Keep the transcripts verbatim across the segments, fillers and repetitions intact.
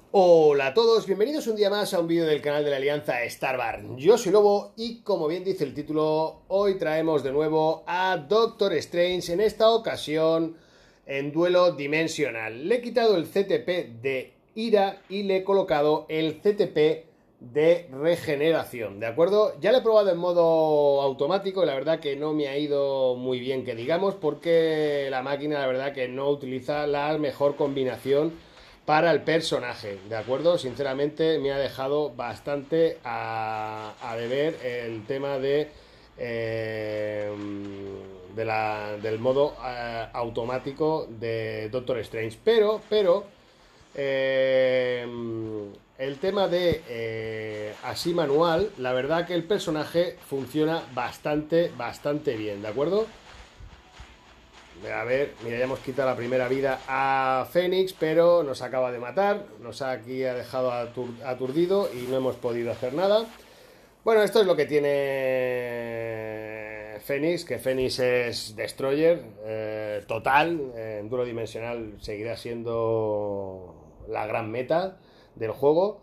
Hola a todos, bienvenidos un día más a un vídeo del canal de la Alianza Starbar. Yo soy Lobo y como bien dice el título, hoy traemos de nuevo a Doctor Strange, en esta ocasión en duelo dimensional. Le he quitado el C T P de ira y le he colocado el C T P de regeneración, ¿de acuerdo? Ya lo he probado en modo automático y la verdad que no me ha ido muy bien, que digamos, porque la máquina la verdad que no utiliza la mejor combinación para el personaje, ¿de acuerdo? Sinceramente me ha dejado bastante a, a deber el tema de, eh, de la, del modo eh, automático de Doctor Strange. Pero, pero, eh, el tema de eh, así manual, la verdad que el personaje funciona bastante, bastante bien, ¿de acuerdo? A ver, mira, ya hemos quitado la primera vida a Fénix, pero nos acaba de matar. Nos ha aquí ha dejado atur aturdido y no hemos podido hacer nada. Bueno, esto es lo que tiene Fénix, que Fénix es Destroyer eh, total. Eh, en duro dimensional seguirá siendo la gran meta del juego.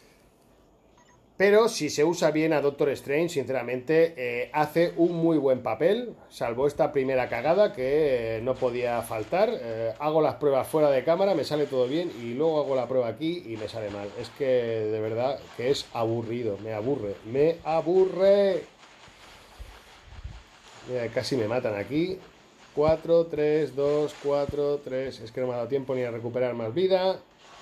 Pero si se usa bien a Doctor Strange, sinceramente, eh, hace un muy buen papel, salvo esta primera cagada que eh, no podía faltar. Eh, hago las pruebas fuera de cámara, me sale todo bien y luego hago la prueba aquí y me sale mal. Es que de verdad que es aburrido, me aburre, me aburre. Mira, casi me matan aquí. cuatro, tres, dos, cuatro, tres. Es que no me ha dado tiempo ni a recuperar más vida.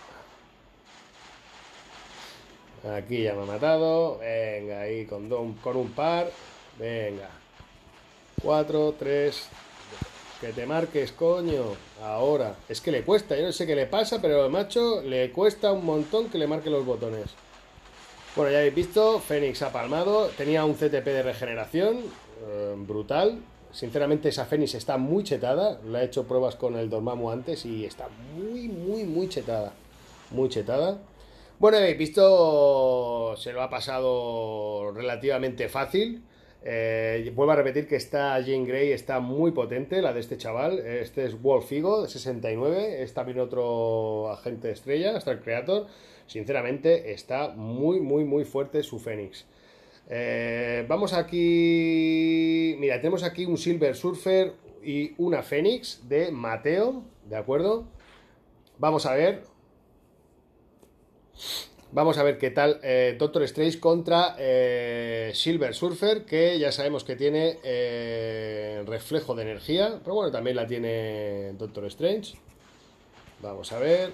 Aquí ya me ha matado. Venga, ahí con, don, con un par. Venga. cuatro, tres. Que te marques, coño. Ahora. Es que le cuesta. Yo no sé qué le pasa, pero al macho le cuesta un montón que le marque los botones. Bueno, ya habéis visto. Fénix ha palmado. Tenía un C T P de regeneración. Eh, brutal. Sinceramente, esa Fénix está muy chetada. Le he hecho pruebas con el Dormammu antes y está muy, muy, muy chetada. Muy chetada. Bueno, habéis visto, se lo ha pasado relativamente fácil. Eh, vuelvo a repetir que esta Jean Grey está muy potente, la de este chaval. Este es Wolfigo, de sesenta y nueve. Es también otro agente estrella, Star Creator. Sinceramente, está muy, muy, muy fuerte su Fénix. Eh, vamos aquí. Mira, tenemos aquí un Silver Surfer y una Fénix de Mateo, ¿de acuerdo? Vamos a ver. Vamos a ver qué tal eh, Doctor Strange contra eh, Silver Surfer, que ya sabemos que tiene eh, reflejo de energía, pero bueno, también la tiene Doctor Strange. Vamos a ver.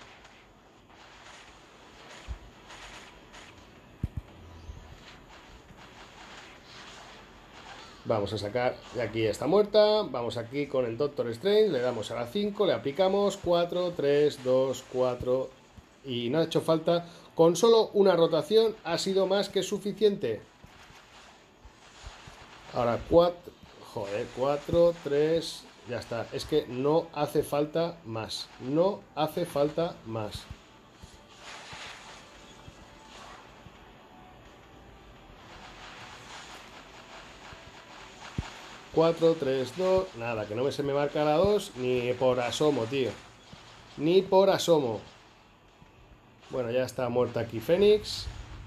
Vamos a sacar, de aquí ya está muerta. Vamos aquí con el Doctor Strange, le damos a la cinco, le aplicamos cuatro, tres, dos, cuatro y no ha hecho falta. Con solo una rotación ha sido más que suficiente. Ahora cuatro, joder, cuatro, tres, ya está. Es que no hace falta más. No hace falta más. cuatro, tres, dos, nada, que no me se me marca la dos ni por asomo, tío. Ni por asomo. Bueno, ya está muerta aquí Fénix.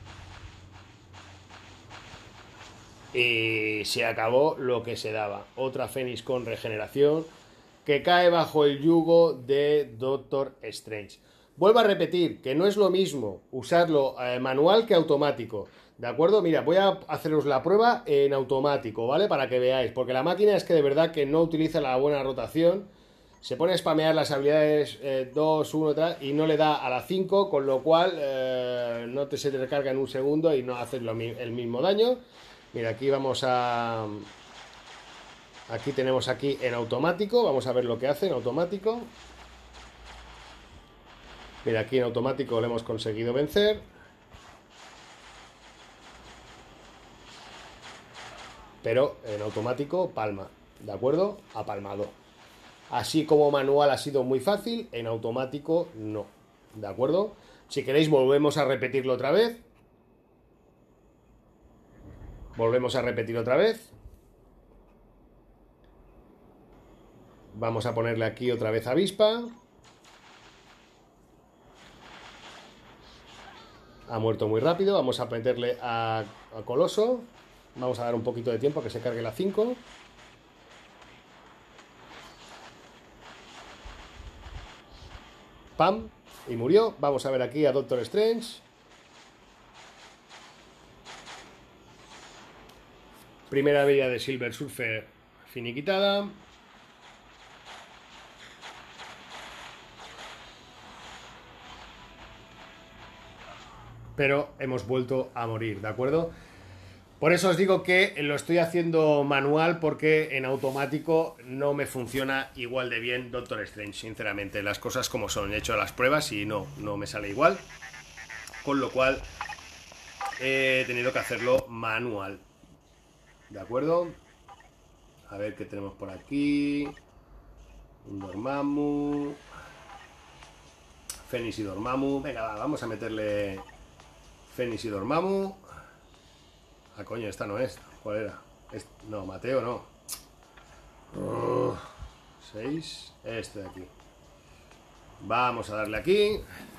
Y se acabó lo que se daba. Otra Fénix con regeneración que cae bajo el yugo de Doctor Strange. Vuelvo a repetir que no es lo mismo usarlo eh, manual que automático. ¿De acuerdo? Mira, voy a haceros la prueba en automático, ¿vale? Para que veáis. Porque la máquina es que de verdad que no utiliza la buena rotación. Se pone a spamear las habilidades eh, dos, uno, tres y no le da a la cinco, con lo cual eh, no te se te recarga en un segundo y no haces lo, el mismo daño. Mira, aquí vamos a... Aquí tenemos aquí en automático. Vamos a ver lo que hace en automático. Mira, aquí en automático lo hemos conseguido vencer. Pero en automático palma. ¿De acuerdo? Ha palmado. Así como manual ha sido muy fácil, en automático no. ¿De acuerdo? Si queréis volvemos a repetirlo otra vez. Volvemos a repetir otra vez. Vamos a ponerle aquí otra vez avispa. Ha muerto muy rápido. Vamos a meterle a, a Coloso. Vamos a dar un poquito de tiempo a que se cargue la cinco. Pam. Y murió. Vamos a ver aquí a Doctor Strange. Primera habilidad de Silver Surfer finiquitada. Pero hemos vuelto a morir, ¿de acuerdo? Por eso os digo que lo estoy haciendo manual, porque en automático no me funciona igual de bien Doctor Strange, sinceramente. Las cosas como son. He hecho las pruebas y no, no me sale igual. Con lo cual he tenido que hacerlo manual. ¿De acuerdo? A ver qué tenemos por aquí. Un Dormammu. Fénix y Dormammu. Venga, va, vamos a meterle Fénix y Dormammu. Ah, coño, esta no es. ¿Cuál era? Este, no, Mateo no. Oh, seis. Este de aquí. Vamos a darle aquí.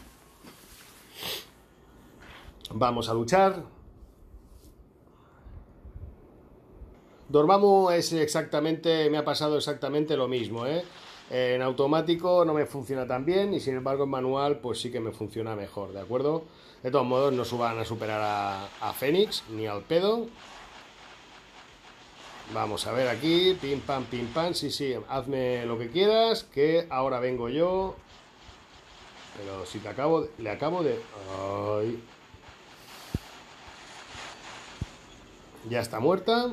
Vamos a luchar. Dormammu es exactamente, me ha pasado exactamente lo mismo, ¿eh? En automático no me funciona tan bien y sin embargo en manual pues sí que me funciona mejor, ¿de acuerdo? De todos modos no suban a superar a, a Fénix, ni al pedo. Vamos a ver aquí, pim pam, pim pam, sí, sí, hazme lo que quieras, que ahora vengo yo. Pero si te acabo, le acabo de... Ay. Ya está muerta.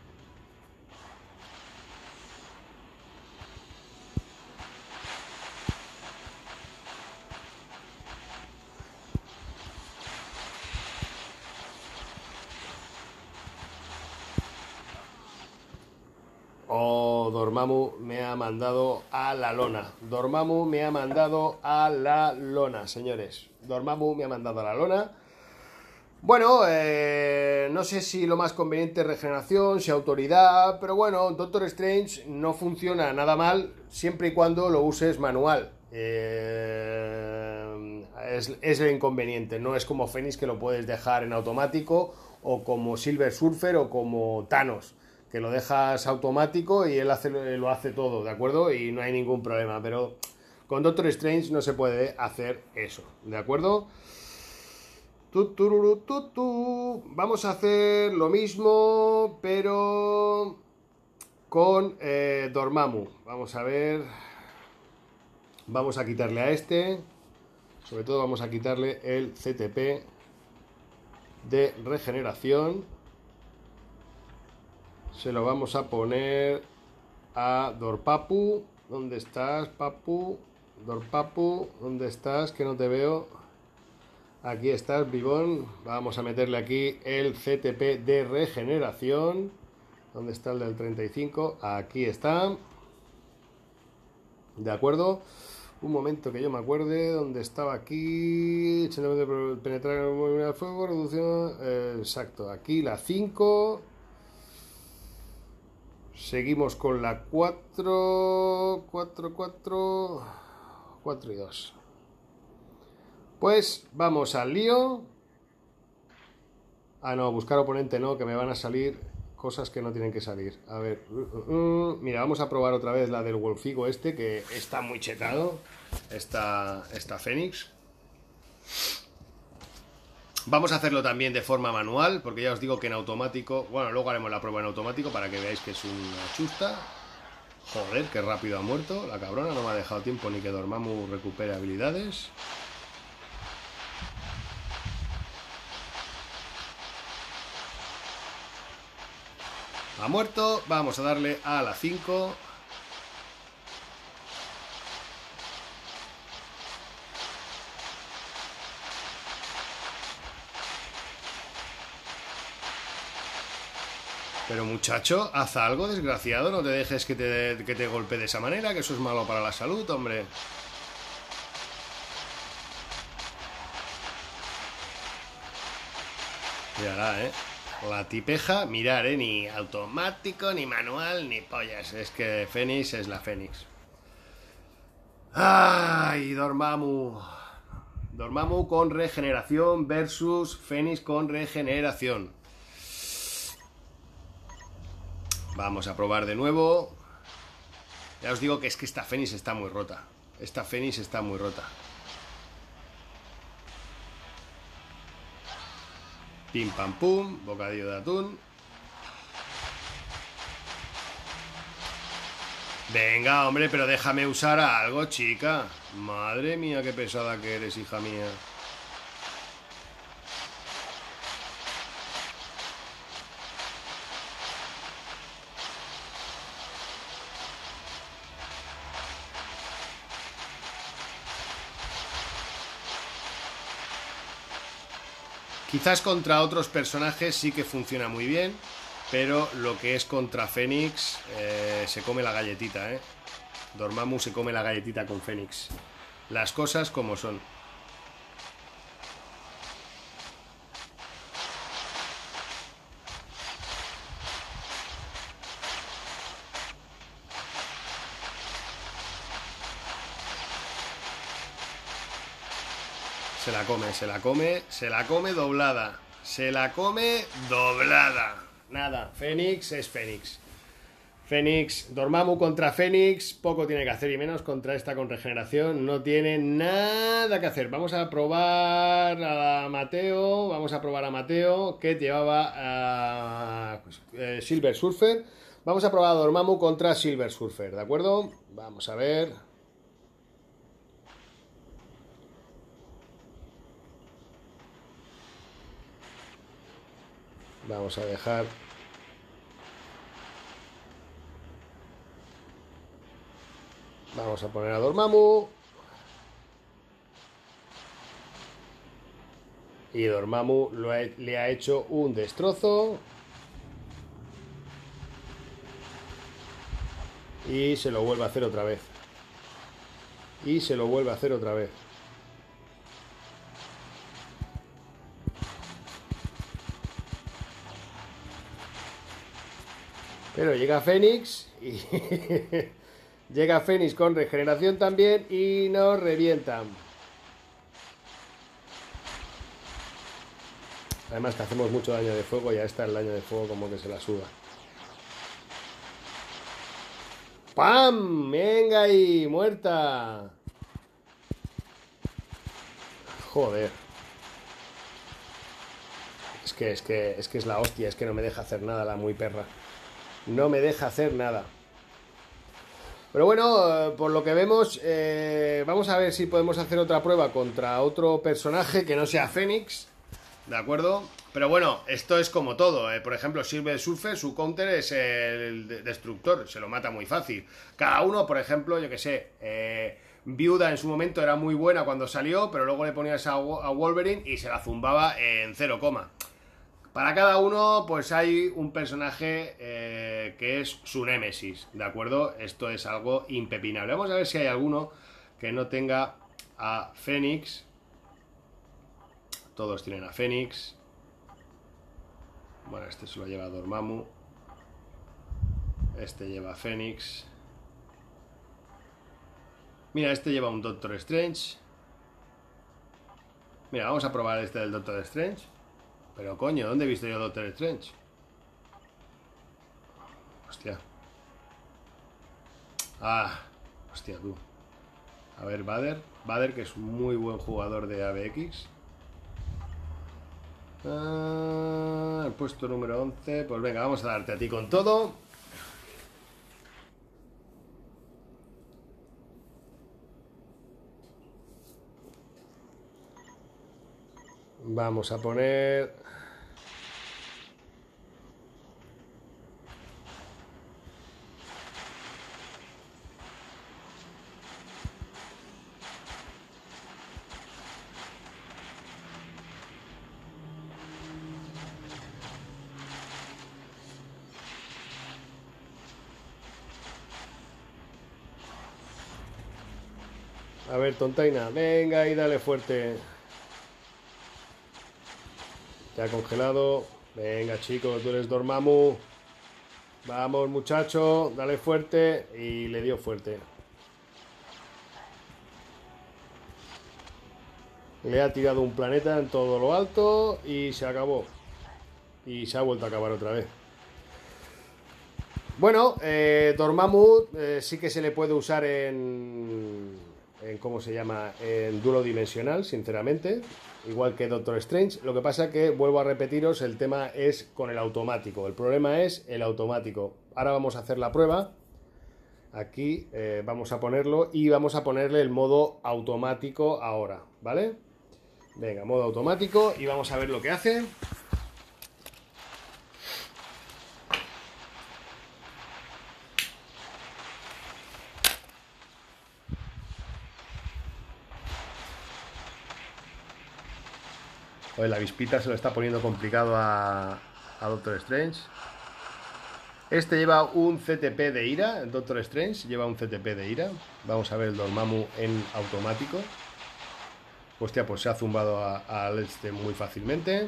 Oh, Dormammu me ha mandado a la lona. Dormammu me ha mandado a la lona, señores. Dormammu me ha mandado a la lona. Bueno, eh, no sé si lo más conveniente es regeneración, si autoridad, pero bueno, Doctor Strange no funciona nada mal siempre y cuando lo uses manual. Eh, es, es el inconveniente, no es como Fénix que lo puedes dejar en automático, o como Silver Surfer o como Thanos, que lo dejas automático y él hace, lo hace todo, ¿de acuerdo? Y no hay ningún problema, pero con Doctor Strange no se puede hacer eso, ¿de acuerdo? Tu, tururu, tu, tu. Vamos a hacer lo mismo, pero con eh, Dormammu. Vamos a ver. Vamos a quitarle a este. Sobre todo vamos a quitarle el C T P de regeneración. Se lo vamos a poner a Dorpapu. ¿Dónde estás, Papu? Dorpapu, ¿dónde estás? Que no te veo. Aquí estás, Bibón. Vamos a meterle aquí el C T P de regeneración. ¿Dónde está el del treinta y cinco? Aquí está. ¿De acuerdo? Un momento que yo me acuerde. ¿Dónde estaba aquí? Penetrar en el movimiento de fuego. Reducción. Eh, exacto. Aquí la cinco. Seguimos con la cuatro. cuatro, cuatro. cuatro y dos. Pues vamos al lío. Ah, no, buscar oponente no, que me van a salir cosas que no tienen que salir. A ver, uh, uh, uh. Mira, vamos a probar otra vez la del Wolfigo este, que está muy chetado. Esta, esta Fénix. Vamos a hacerlo también de forma manual, porque ya os digo que en automático... Bueno, luego haremos la prueba en automático para que veáis que es una chusta. Joder, qué rápido ha muerto la cabrona. No me ha dejado tiempo ni que Dormammu recupere habilidades. Ha muerto, vamos a darle a la cinco. Pero muchacho, haz algo, desgraciado, no te dejes que te, que te golpee de esa manera, que eso es malo para la salud, hombre. Mirará, eh. La tipeja, mirar, ¿eh? Ni automático, ni manual, ni pollas. Es que Fénix es la Fénix. ¡Ay, Dormammu! Dormammu con regeneración versus Fénix con regeneración. Vamos a probar de nuevo. Ya os digo que es que esta Fénix está muy rota. Esta Fénix está muy rota. Pim pam pum, bocadillo de atún. Venga, hombre, pero déjame usar algo, chica. Madre mía, qué pesada que eres, hija mía. Quizás contra otros personajes sí que funciona muy bien, pero lo que es contra Fénix eh, se come la galletita, ¿eh? Dormammu se come la galletita con Fénix. Las cosas como son. Se la come, se la come, se la come doblada. Se la come doblada. Nada, Fénix es Fénix. Fénix, Dormammu contra Fénix, poco tiene que hacer y menos contra esta con regeneración. No tiene nada que hacer. Vamos a probar a Mateo. Vamos a probar a Mateo, que llevaba a eh, Silver Surfer. Vamos a probar a Dormammu contra Silver Surfer, ¿de acuerdo? Vamos a ver. Vamos a dejar... Vamos a poner a Dormammu. Y Dormammu lo ha, le ha hecho un destrozo. Y se lo vuelve a hacer otra vez. Y se lo vuelve a hacer otra vez. Pero llega Fénix y... llega Fénix con regeneración también y nos revientan. Además que hacemos mucho daño de fuego, ya está el daño de fuego como que se la suda. ¡Pam! ¡Venga ahí! ¡Muerta! Joder. Es que, es que, es que es la hostia, es que no me deja hacer nada la muy perra. No me deja hacer nada. Pero bueno, por lo que vemos, eh, vamos a ver si podemos hacer otra prueba contra otro personaje que no sea Fénix. ¿De acuerdo? Pero bueno, esto es como todo. Eh. Por ejemplo, Silver Surfer, su counter es el destructor. Se lo mata muy fácil. Cada uno, por ejemplo, yo que sé... Eh, Viuda en su momento era muy buena cuando salió, pero luego le ponías a, a Wolverine y se la zumbaba en cero coma. Para cada uno, pues hay un personaje eh, que es su némesis, ¿de acuerdo? Esto es algo impepinable. Vamos a ver si hay alguno que no tenga a Fénix. Todos tienen a Fénix. Bueno, este se lo lleva a Dormammu. Este lleva a Fénix. Mira, este lleva un Doctor Strange. Mira, vamos a probar este del Doctor Strange. Pero coño, ¿dónde he visto yo Doctor Strange? Hostia. Ah, hostia tú. A ver, Vader. Vader, que es un muy buen jugador de A B X. Ah, el puesto número once. Pues venga, vamos a darte a ti con todo. Vamos a poner... A ver, tontaina, venga y dale fuerte. Ya congelado. Venga, chico, tú eres Dormammu. Vamos, muchacho, dale fuerte. Y le dio fuerte. Le ha tirado un planeta en todo lo alto y se acabó. Y se ha vuelto a acabar otra vez. Bueno, eh, Dormammu eh, sí que se le puede usar en, en... ¿Cómo se llama? En duelo dimensional, sinceramente. Igual que Doctor Strange. Lo que pasa que, vuelvo a repetiros, el tema es con el automático. El problema es el automático. Ahora vamos a hacer la prueba. Aquí eh, vamos a ponerlo y vamos a ponerle el modo automático ahora, ¿vale? Venga, modo automático y vamos a ver lo que hace. Joder, la avispita se lo está poniendo complicado a, a Doctor Strange. Este lleva un C T P de ira, el Doctor Strange lleva un C T P de ira. Vamos a ver el Dormammu en automático. Hostia, pues se ha zumbado al este muy fácilmente.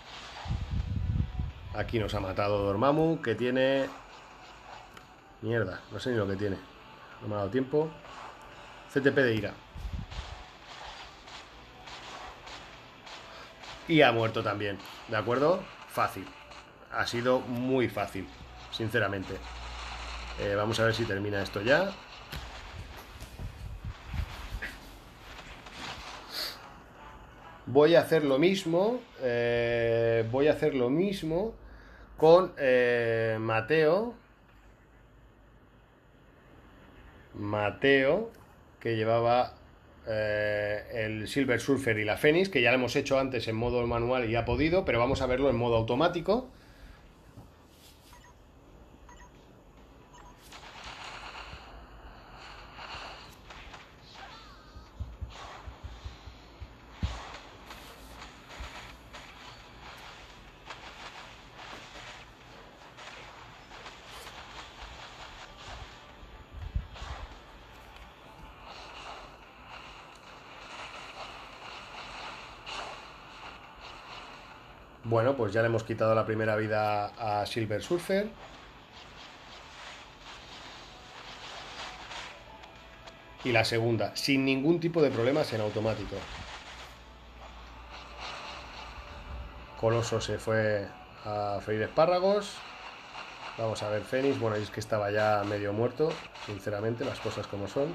Aquí nos ha matado Dormammu, que tiene... Mierda, no sé ni lo que tiene. No me ha dado tiempo. C T P de ira. Y ha muerto también, ¿de acuerdo? Fácil. Ha sido muy fácil, sinceramente. Eh, vamos a ver si termina esto ya. Voy a hacer lo mismo. Eh, voy a hacer lo mismo con eh, Mateo. Mateo, que llevaba... Eh, el Silver Surfer y la Fénix, que ya lo hemos hecho antes en modo manual y ha podido, pero vamos a verlo en modo automático. Bueno, pues ya le hemos quitado la primera vida a Silver Surfer. Y la segunda, sin ningún tipo de problemas en automático. Coloso se fue a freír espárragos. Vamos a ver Fénix. Bueno, es que estaba ya medio muerto, sinceramente, las cosas como son.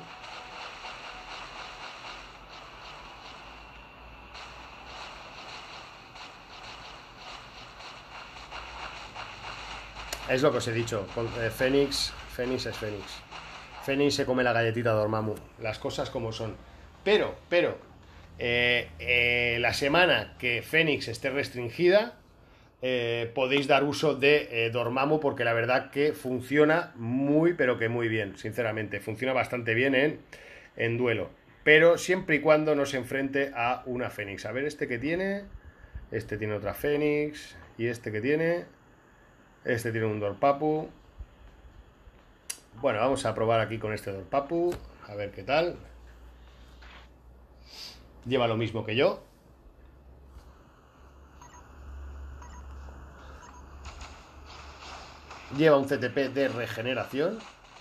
Es lo que os he dicho, eh, Fénix, Fénix es Fénix. Fénix se come la galletita de Dormammu, las cosas como son. Pero, pero, eh, eh, la semana que Fénix esté restringida, eh, podéis dar uso de eh, Dormammu, porque la verdad que funciona muy, pero que muy bien, sinceramente. Funciona bastante bien en, en duelo. Pero siempre y cuando no se enfrente a una Fénix. A ver, este que tiene, este tiene otra Fénix, y este que tiene... Este tiene un Dorpappu. Bueno, vamos a probar aquí con este Dorpappu. A ver qué tal. Lleva lo mismo que yo. Lleva un C T P de regeneración.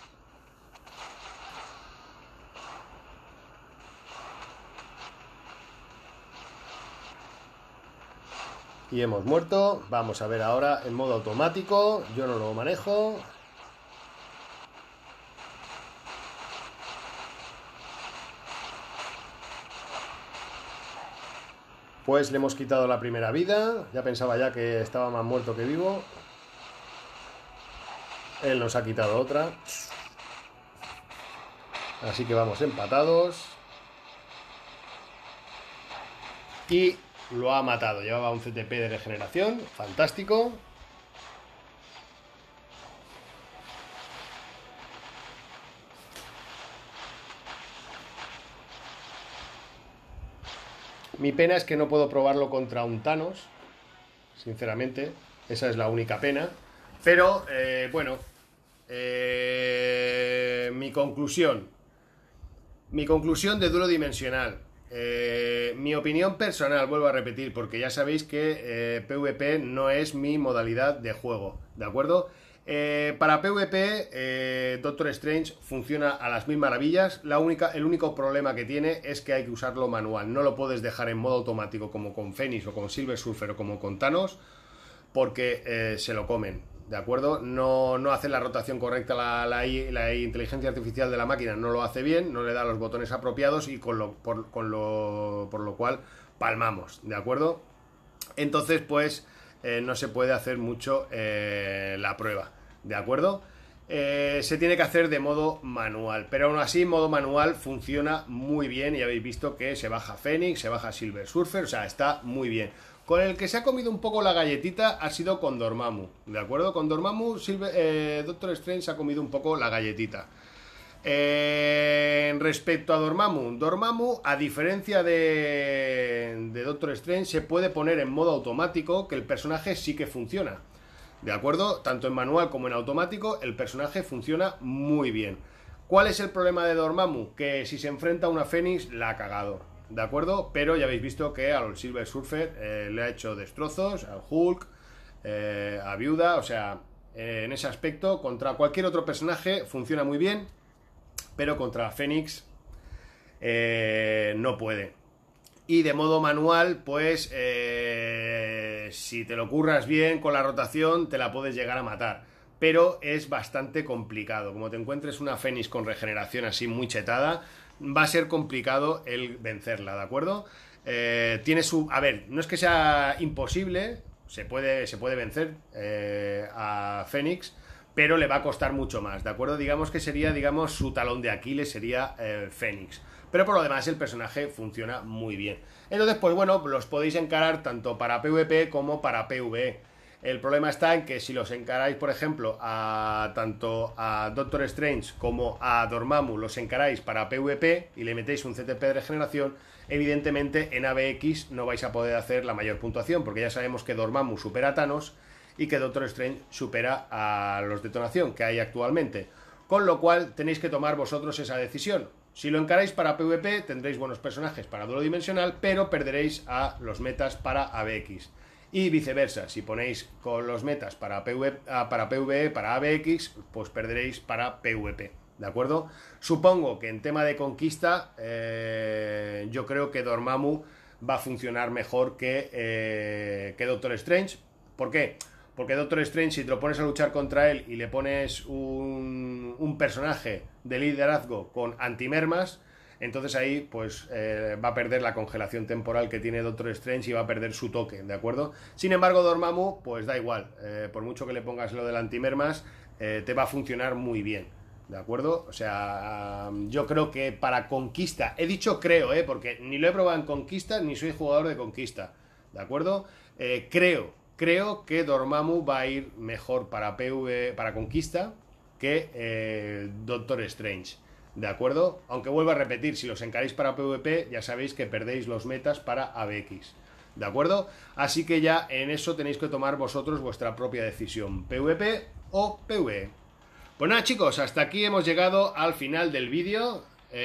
Y hemos muerto. Vamos a ver ahora en modo automático. Yo no lo manejo. Pues le hemos quitado la primera vida. Ya pensaba ya que estaba más muerto que vivo. Él nos ha quitado otra. Así que vamos empatados. Y... lo ha matado, llevaba un C T P de regeneración, fantástico. Mi pena es que no puedo probarlo contra un Thanos, sinceramente, esa es la única pena. Pero, eh, bueno, eh, mi conclusión, mi conclusión de duelo dimensional. Eh, mi opinión personal, vuelvo a repetir, porque ya sabéis que eh, PvP no es mi modalidad de juego, ¿de acuerdo? Eh, para PvP, eh, Doctor Strange funciona a las mil maravillas. La única, el único problema que tiene es que hay que usarlo manual. No lo puedes dejar en modo automático como con Phoenix o con Silver Surfer o como con Thanos, porque eh, se lo comen, ¿de acuerdo? No, no hace la rotación correcta, la, la, la inteligencia artificial de la máquina no lo hace bien, no le da los botones apropiados y con lo, por, con lo, por lo cual palmamos, ¿de acuerdo? Entonces, pues... Eh, no se puede hacer mucho eh, la prueba, ¿de acuerdo? Eh, se tiene que hacer de modo manual, pero aún así modo manual funciona muy bien y habéis visto que se baja Phoenix, se baja Silver Surfer, o sea, está muy bien. Con el que se ha comido un poco la galletita ha sido con Dormammu, ¿de acuerdo? Con Dormammu, Silver, eh, Doctor Strange se ha comido un poco la galletita. Eh, respecto a Dormammu, Dormammu, a diferencia de, de Doctor Strange, se puede poner en modo automático, que el personaje sí que funciona, ¿de acuerdo? Tanto en manual como en automático, el personaje funciona muy bien. ¿Cuál es el problema de Dormammu? Que si se enfrenta a una Fénix, la ha cagado, ¿de acuerdo? Pero ya habéis visto que al Silver Surfer eh, le ha hecho destrozos, al Hulk, eh, a Viuda, o sea, eh, en ese aspecto, contra cualquier otro personaje funciona muy bien, pero contra Fénix eh, no puede. Y de modo manual, pues eh, si te lo curras bien con la rotación, te la puedes llegar a matar. Pero es bastante complicado. Como te encuentres una Fénix con regeneración así muy chetada, va a ser complicado el vencerla, ¿de acuerdo? Eh, tiene su... A ver, no es que sea imposible, se puede, se puede vencer eh, a Fénix, pero le va a costar mucho más, ¿de acuerdo? Digamos que sería, digamos, su talón de Aquiles sería eh, Fénix. Pero por lo demás el personaje funciona muy bien. Entonces, pues bueno, los podéis encarar tanto para PvP como para PvE. El problema está en que si los encaráis, por ejemplo, a tanto a Doctor Strange como a Dormammu, los encaráis para PvP y le metéis un C T P de regeneración, evidentemente en A B X no vais a poder hacer la mayor puntuación, porque ya sabemos que Dormammu supera a Thanos y que Doctor Strange supera a los detonación que hay actualmente. Con lo cual tenéis que tomar vosotros esa decisión. Si lo encaráis para PvP tendréis buenos personajes para duelo dimensional, pero perderéis a los metas para A B X. Y viceversa, si ponéis con los metas para PvE, para PvE, para A B X, pues perderéis para PvP, ¿de acuerdo? Supongo que en tema de conquista, eh, yo creo que Dormammu va a funcionar mejor que, eh, que Doctor Strange. ¿Por qué? Porque Doctor Strange, si te lo pones a luchar contra él y le pones un, un personaje de liderazgo con antimermas, entonces ahí pues eh, va a perder la congelación temporal que tiene Doctor Strange y va a perder su toque, ¿de acuerdo? Sin embargo, Dormammu, pues da igual, eh, por mucho que le pongas lo del antimermas, eh, te va a funcionar muy bien, ¿de acuerdo? O sea, yo creo que para conquista, he dicho creo, ¿eh? Porque ni lo he probado en conquista, ni soy jugador de conquista, ¿de acuerdo? Eh, creo, creo que Dormammu va a ir mejor para PV, para conquista que eh, Doctor Strange, ¿de acuerdo? Aunque vuelvo a repetir, si los encaráis para PvP, ya sabéis que perdéis los metas para A B X, ¿de acuerdo? Así que ya en eso tenéis que tomar vosotros vuestra propia decisión, PvP o PvE. Pues nada, chicos, hasta aquí hemos llegado al final del vídeo.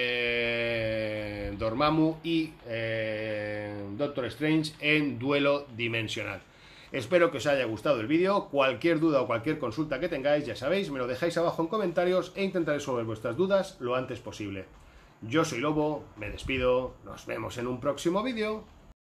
Eh, Dormammu y eh, Doctor Strange en duelo dimensional. Espero que os haya gustado el vídeo. Cualquier duda o cualquier consulta que tengáis, ya sabéis, me lo dejáis abajo en comentarios e intentaré resolver vuestras dudas lo antes posible. Yo soy Lobo, me despido, nos vemos en un próximo vídeo.